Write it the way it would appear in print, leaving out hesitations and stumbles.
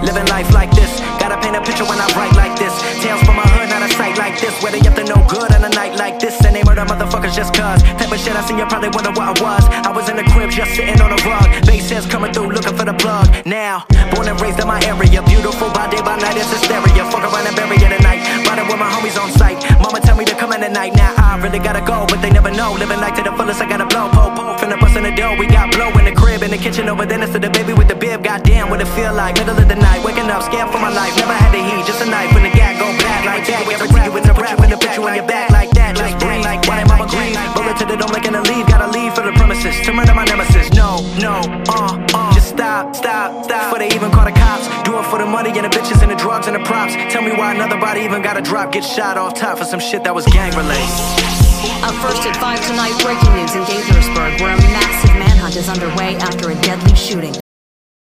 living life like this. Gotta paint a picture when I write like this. Tales from my hood, not a sight like this, where they up to no good on a night like this. And they murder motherfuckers just cuz. Type of shit I seen, you probably wonder what I was. I was in the crib just sitting on a rug. Bass heads coming through looking for the plug. Now, born and raised in my area, beautiful by day, by night, it's hysteria. Fuck around and bury it at night, riding with my homies on sight. Mama tell me to come in at night, now I really gotta go, but they never know. Living life to the fullest, I gotta blow. Finna bust in the dough, we got blow in the crib, in the kitchen over there next to the baby with the bib. Goddamn, what it feel like, middle of the night, waking up, scared for my life. Never had the heat, just a knife, when the gag go black like that. Guarantee you with the rap, when the put you on your back like that. Just breathe, like that, mama green. Bullet to the dome, like in a leave, gotta leave for the premises. To murder my nemesis, no, just stop, before they even call the cops. Do it for the money and the bitches and the drugs and the props. Tell me why another body even got a drop, get shot off top for some shit that was gang related. Up first at 5 tonight, breaking news in Gaithersburg, where a massive manhunt is underway after a deadly shooting.